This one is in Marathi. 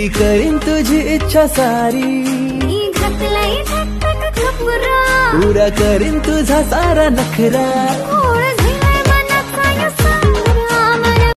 पुरी करीन तुझी इच्छा सारी, मी घातलंय धकधक खपुरा, पुरा करीन तुझा सारा नखरा, घोळ